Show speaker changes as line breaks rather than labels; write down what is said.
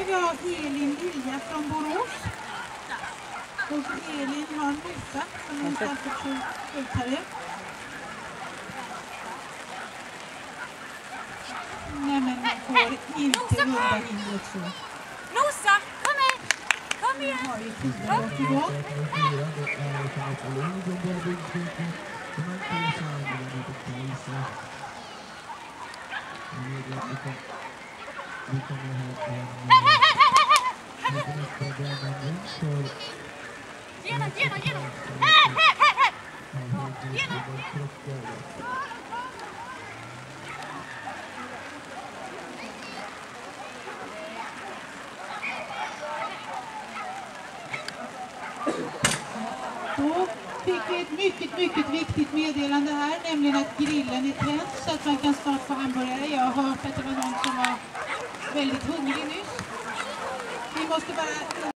jag Elin Lilja från Borås. Och Elin har en Nosa som hon ska få ut här ut. Nej, men man får inte runda hindret så.
Nosa, kom med! Kom igen!
Nu har vi 10 år igång.
Genom!
Då fick vi ett mycket viktigt meddelande här, nämligen att grillen är tänd så att man kan snart få hamburgare. Jag har hört att det var någon som var väldigt hungrig nyss. Vi måste bara